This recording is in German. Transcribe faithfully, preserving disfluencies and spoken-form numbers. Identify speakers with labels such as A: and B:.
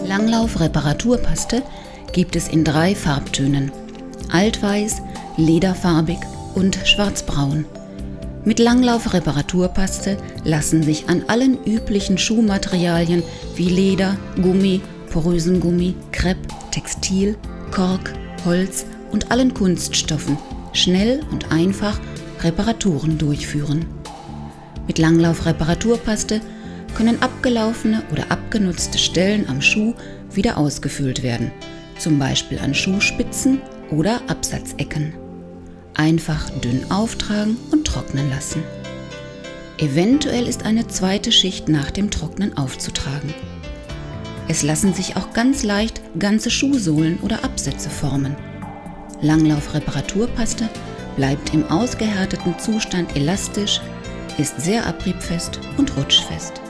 A: Langlauf-Reparaturpaste gibt es in drei Farbtönen: Altweiß, Lederfarbig und Schwarzbraun. Mit Langlauf-Reparaturpaste lassen sich an allen üblichen Schuhmaterialien wie Leder, Gummi, porösen Gummi, Krepp, Textil, Kork, Holz und allen Kunststoffen schnell und einfach Reparaturen durchführen. Mit Langlauf-Reparaturpaste können abgelaufene oder abgenutzte Stellen am Schuh wieder ausgefüllt werden, zum Beispiel an Schuhspitzen oder Absatzecken. Einfach dünn auftragen und trocknen lassen. Eventuell ist eine zweite Schicht nach dem Trocknen aufzutragen. Es lassen sich auch ganz leicht ganze Schuhsohlen oder Absätze formen. Langlauf-Reparaturpaste bleibt im ausgehärteten Zustand elastisch, ist sehr abriebfest und rutschfest.